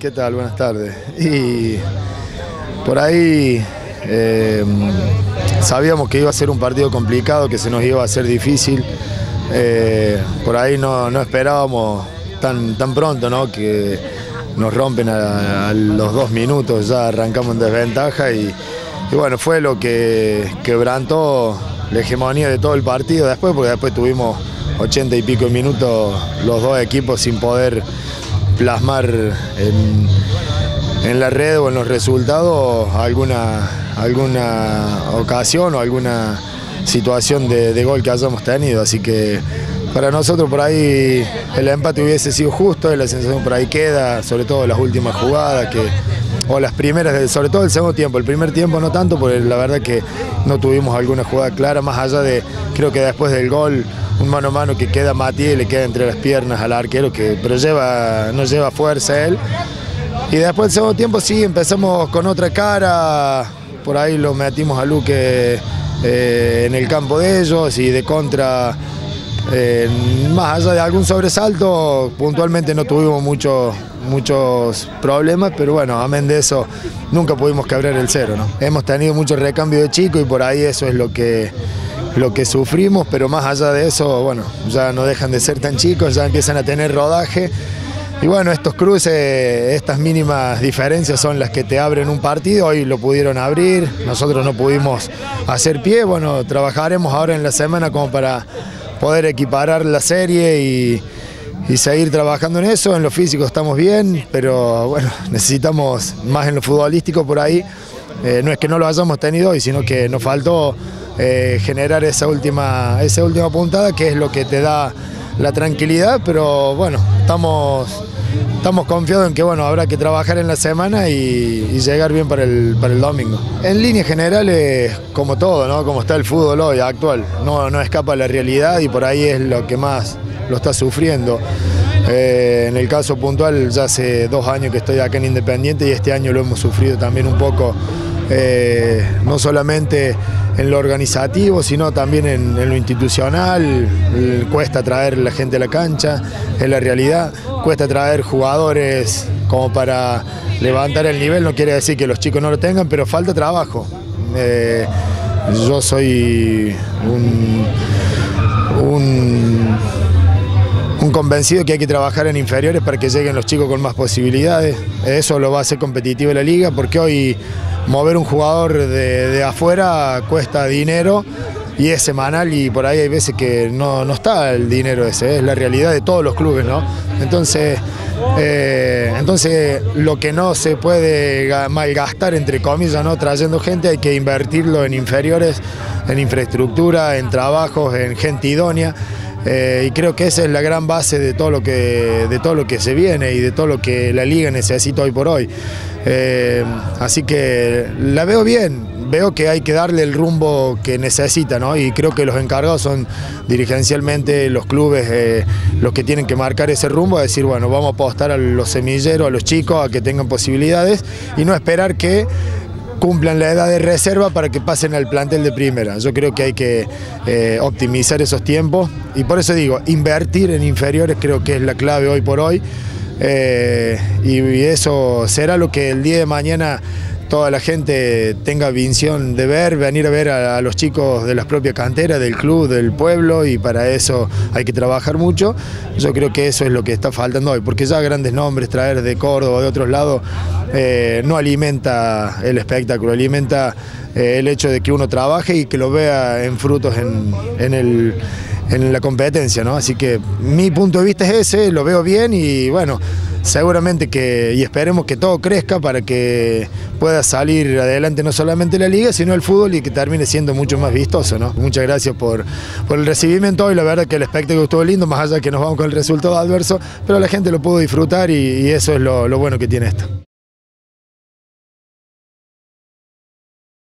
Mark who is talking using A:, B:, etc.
A: ¿Qué tal? Buenas tardes. Y por ahí sabíamos que iba a ser un partido complicado, que se nos iba a hacer difícil. Por ahí no esperábamos tan pronto, ¿no? Que nos rompen a los 2 minutos, ya arrancamos en desventaja y bueno, fue lo que quebrantó la hegemonía de todo el partido después, porque después tuvimos 80 y pico minutos los dos equipos sin poder plasmar en la red o en los resultados alguna ocasión o alguna situación de gol que hayamos tenido, así que para nosotros por ahí el empate hubiese sido justo, la sensación por ahí queda, sobre todo las últimas jugadas, o las primeras, sobre todo el segundo tiempo. El primer tiempo no tanto, porque la verdad que no tuvimos alguna jugada clara, más allá de, creo que después del gol, un mano a mano que queda Matías y le queda entre las piernas al arquero, pero no lleva fuerza él. Y después del segundo tiempo sí, empezamos con otra cara, por ahí lo metimos a Luque en el campo de ellos y de contra, más allá de algún sobresalto, puntualmente no tuvimos muchos problemas, pero bueno, amén de eso, nunca pudimos quebrar el cero, ¿no? Hemos tenido mucho recambio de chicos y por ahí eso es lo que sufrimos, pero más allá de eso, bueno, ya no dejan de ser tan chicos, ya empiezan a tener rodaje. Y bueno, estos cruces, estas mínimas diferencias son las que te abren un partido. Hoy lo pudieron abrir, nosotros no pudimos hacer pie. Bueno, trabajaremos ahora en la semana como para poder equiparar la serie y seguir trabajando en eso. En lo físico estamos bien, pero bueno, necesitamos más en lo futbolístico por ahí. No es que no lo hayamos tenido hoy, sino que nos faltó generar esa última puntada, que es lo que te da la tranquilidad, pero bueno, estamos confiados en que bueno, habrá que trabajar en la semana y llegar bien para el domingo. En líneas generales, como todo, ¿no? Como está el fútbol hoy actual, no escapa la realidad y por ahí es lo que más lo está sufriendo. En el caso puntual, ya hace 2 años que estoy acá en Independiente y este año lo hemos sufrido también un poco, no solamente en lo organizativo, sino también en lo institucional. Cuesta traer la gente a la cancha, es la realidad, cuesta traer jugadores como para levantar el nivel, no quiere decir que los chicos no lo tengan, pero falta trabajo. Yo soy un convencido que hay que trabajar en inferiores para que lleguen los chicos con más posibilidades. Eso lo va a hacer competitiva la liga, porque hoy mover un jugador de afuera cuesta dinero y es semanal y por ahí hay veces que no está el dinero ese, es la realidad de todos los clubes, ¿no? Entonces lo que no se puede malgastar, entre comillas, ¿no? Trayendo gente, hay que invertirlo en inferiores, en infraestructura, en trabajos, en gente idónea. Y creo que esa es la gran base de todo lo que se viene y de todo lo que la liga necesita hoy por hoy. Así que la veo bien, veo que hay que darle el rumbo que necesita, ¿no? Y creo que los encargados son dirigencialmente los clubes los que tienen que marcar ese rumbo, a decir, bueno, vamos a apostar a los semilleros, a los chicos, a que tengan posibilidades y no esperar que cumplan la edad de reserva para que pasen al plantel de primera. Yo creo que hay que optimizar esos tiempos y por eso digo, invertir en inferiores creo que es la clave hoy por hoy, y eso será lo que el día de mañana toda la gente tenga visión de venir a ver a los chicos de las propias canteras, del club, del pueblo, y para eso hay que trabajar mucho. Yo creo que eso es lo que está faltando hoy, porque ya grandes nombres traer de Córdoba o de otros lados no alimenta el espectáculo, alimenta el hecho de que uno trabaje y que lo vea en frutos en la competencia, ¿no? Así que mi punto de vista es ese, lo veo bien y bueno, seguramente y esperemos que todo crezca para que pueda salir adelante no solamente la liga, sino el fútbol y que termine siendo mucho más vistoso, ¿no? Muchas gracias por el recibimiento hoy, la verdad que el espectáculo estuvo lindo, más allá de que nos vamos con el resultado adverso, pero la gente lo pudo disfrutar y eso es lo bueno que tiene esto.